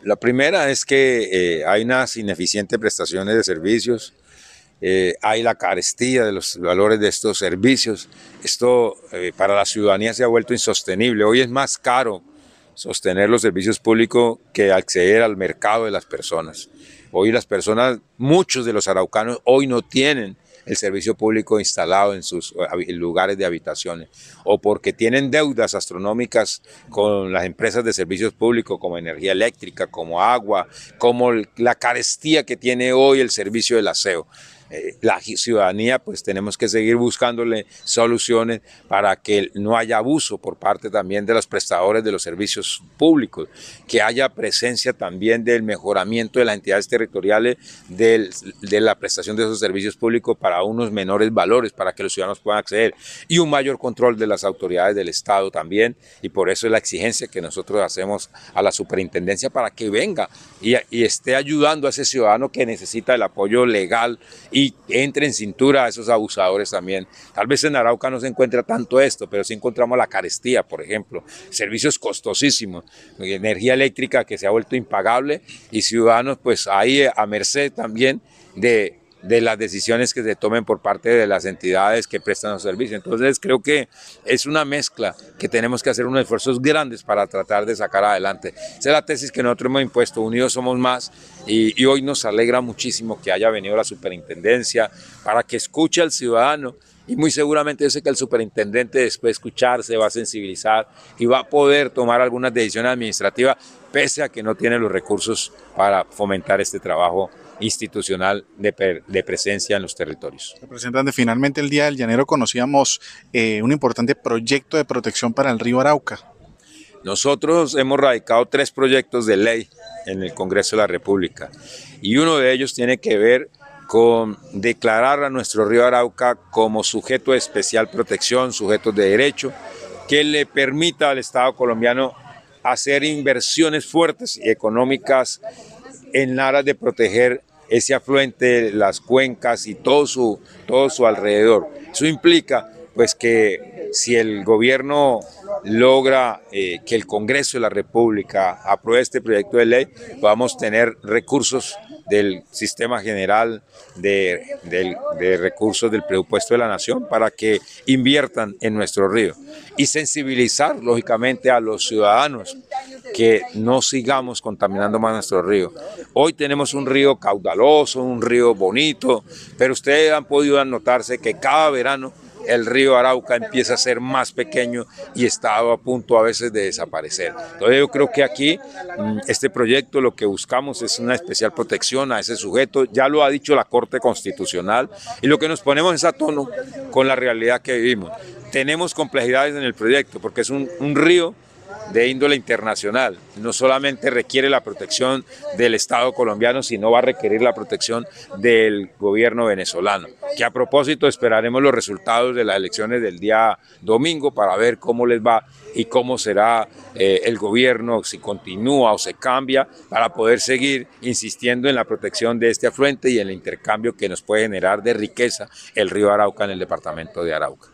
La primera es que hay unas ineficientes prestaciones de servicios, hay la carestía de los valores de estos servicios. Esto para la ciudadanía se ha vuelto insostenible. Hoy es más caro sostener los servicios públicos que acceder al mercado de las personas. Hoy las personas, muchos de los araucanos, hoy no tienen el servicio público instalado en sus lugares de habitaciones, o porque tienen deudas astronómicas con las empresas de servicios públicos como energía eléctrica, como agua, como la carestía que tiene hoy el servicio del aseo. La ciudadanía pues tenemos que seguir buscándole soluciones para que no haya abuso por parte también de los prestadores de los servicios públicos, que haya presencia también del mejoramiento de las entidades territoriales de la prestación de esos servicios públicos para unos menores valores, para que los ciudadanos puedan acceder, y un mayor control de las autoridades del Estado también, y por eso es la exigencia que nosotros hacemos a la superintendencia para que venga y esté ayudando a ese ciudadano que necesita el apoyo legal y entre en cintura a esos abusadores también. Tal vez en Arauca no se encuentra tanto esto, pero sí encontramos la carestía, por ejemplo, servicios costosísimos, energía eléctrica que se ha vuelto impagable y ciudadanos pues ahí a merced también de las decisiones que se tomen por parte de las entidades que prestan los servicios. Entonces creo que es una mezcla que tenemos que hacer unos esfuerzos grandes para tratar de sacar adelante. Esa es la tesis que nosotros hemos impuesto, unidos somos más, y hoy nos alegra muchísimo que haya venido la superintendencia para que escuche al ciudadano. Y muy seguramente yo sé que el superintendente después de escuchar se va a sensibilizar y va a poder tomar algunas decisiones administrativas, pese a que no tiene los recursos para fomentar este trabajo institucional de presencia en los territorios. Representante, finalmente el Día del Llanero conocíamos un importante proyecto de protección para el río Arauca. Nosotros hemos radicado 3 proyectos de ley en el Congreso de la República y uno de ellos tiene que ver con declarar a nuestro río Arauca como sujeto de especial protección, sujeto de derecho, que le permita al Estado colombiano hacer inversiones fuertes y económicas en aras de proteger ese afluente, las cuencas y todo su alrededor. Eso implica pues que si el gobierno logra que el Congreso de la República apruebe este proyecto de ley, podamos tener recursos del Sistema General de Recursos del Presupuesto de la Nación para que inviertan en nuestro río y sensibilizar lógicamente a los ciudadanos que no sigamos contaminando más nuestro río. Hoy tenemos un río caudaloso, un río bonito, pero ustedes han podido notarse que cada verano el río Arauca empieza a ser más pequeño y está a punto a veces de desaparecer. Entonces yo creo que aquí este proyecto lo que buscamos es una especial protección a ese sujeto, ya lo ha dicho la Corte Constitucional, y lo que nos ponemos es a tono con la realidad que vivimos. Tenemos complejidades en el proyecto porque es un río de índole internacional, no solamente requiere la protección del Estado colombiano, sino va a requerir la protección del gobierno venezolano, que a propósito esperaremos los resultados de las elecciones del día domingo para ver cómo les va y cómo será el gobierno, si continúa o se cambia, para poder seguir insistiendo en la protección de este afluente y en el intercambio que nos puede generar de riqueza el río Arauca en el departamento de Arauca.